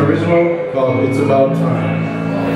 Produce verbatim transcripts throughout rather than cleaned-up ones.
original called It's About Time.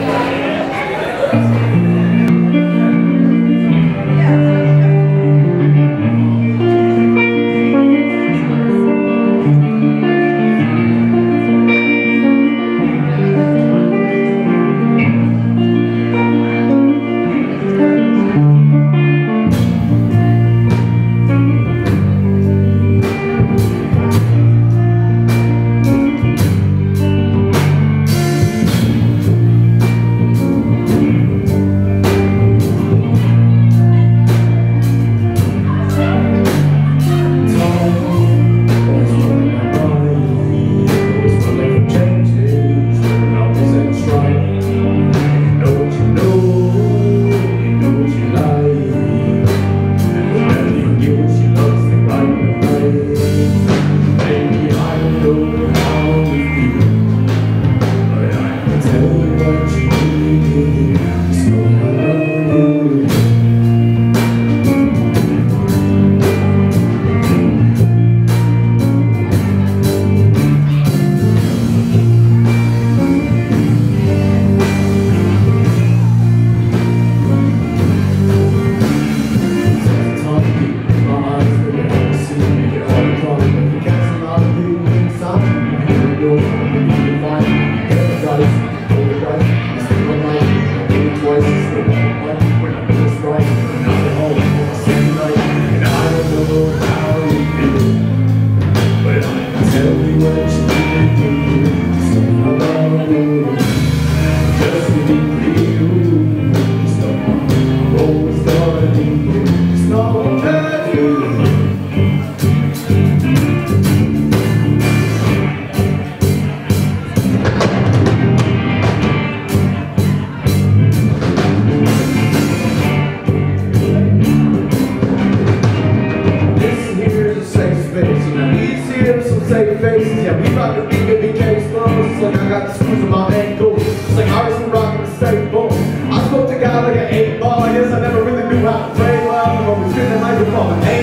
Safe faces, yeah, we rock the beat, it became slow. It's like I got the screws in my ankles. It's like I was rocking the safe ball. I spoke to God like an eight ball. I guess I never really knew how to play well. I'm always feeling like a ball.